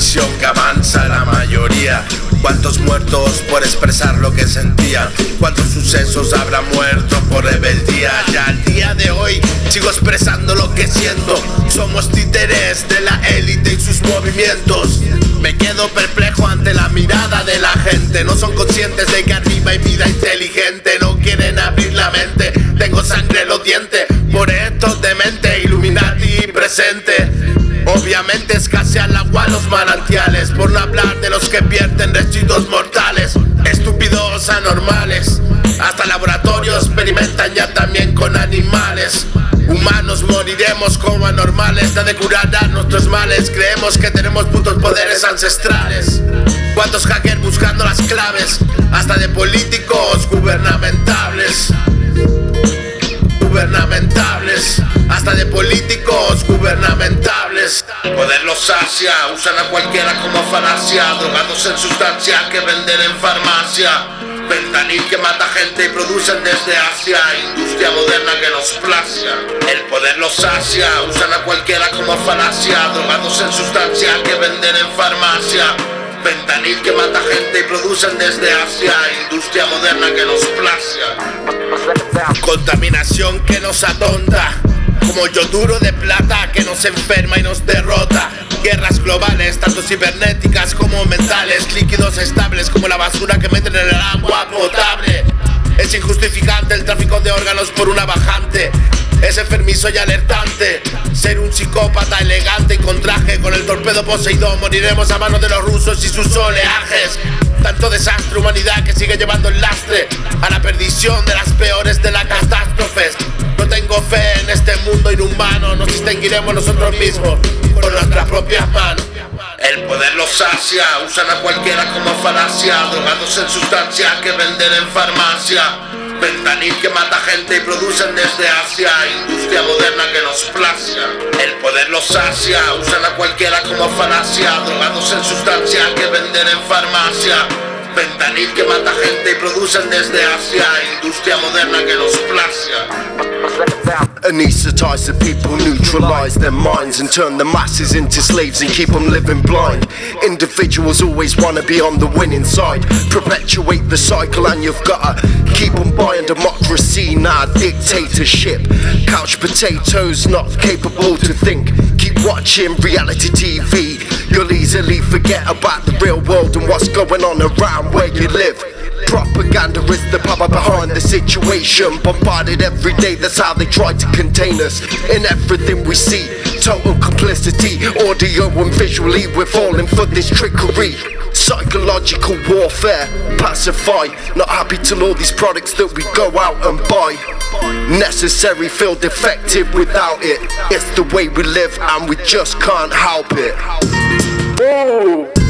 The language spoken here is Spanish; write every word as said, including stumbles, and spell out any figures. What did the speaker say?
visión que avanza la mayoría. Cuántos muertos por expresar lo que sentían, cuántos sucesos habrá muerto por rebeldía. Ya al día de hoy sigo expresando lo que siento. Somos títeres de la élite y sus movimientos. Me quedo perplejo ante la mirada de la gente. No son conscientes de que arriba hay vida inteligente. No quieren abrir la mente. Tengo sangre en los dientes por estos demente Illuminati presente. Obviamente escasean la agua los manantiales, por no hablar de los que pierden residuos mortales. Estúpidos anormales, hasta laboratorios experimentan ya también con animales. Humanos moriremos como anormales, nadie curará nuestros males. Creemos que tenemos putos poderes ancestrales. Cuántos hackers buscando las claves, hasta de políticos gubernamentales. Gubernamentales, hasta de políticos gubernamentales. Poder los sacia, usan a cualquiera como falacia. Drogados en sustancia que venden en farmacia. Fentanil que mata gente y producen desde Asia. Industria moderna que nos placia. El poder los sacia, usan a cualquiera como falacia. Drogados en sustancia que venden en farmacia. Fentanil que mata gente y producen desde Asia. Industria moderna que nos placia. Contaminación que nos atonta, como yoduro de plata que nos enferma y nos derrota. Guerras globales, tanto cibernéticas como mentales. Líquidos estables como la basura que meten en el agua potable. Es injustificante el tráfico de órganos por una bajante. Es enfermizo y alertante ser un psicópata elegante y con traje. Con el torpedo poseído moriremos a manos de los rusos y sus oleajes. Tanto desastre, humanidad que sigue llevando el lastre a la perdición de las peores de las catástrofes. No tengo fe en este mundo inhumano. Nos extinguiremos nosotros mismos con nuestras propias manos. El poder los sacia, usan a cualquiera como falacia. Drogados en sustancia que venden en farmacia. Fentanil que mata gente y producen desde Asia. Industria moderna que nos placia. El poder los sacia, usan a cualquiera como falacia. Drogados en sustancia que venden en farmacia. Fentanil que mata gente y producen desde Asia. Industria moderna que nos placia. Anesthetize the people, neutralize their minds and turn the masses into slaves and keep them living blind. Individuals always wanna be on the winning side. Perpetuate the cycle and you've gotta keep on buying democracy, not dictatorship. Couch potatoes, not capable to think. Keep watching reality T V. You'll easily forget about the real world and what's going on around where you live. Propaganda is the power behind the situation. Bombarded every day, that's how they try to contain us. In everything we see, total complicity. Audio and visually, we're falling for this trickery. Psychological warfare, pacify. Not happy till all these products that we go out and buy. Necessary, feel defective without it. It's the way we live and we just can't help it. Whoa.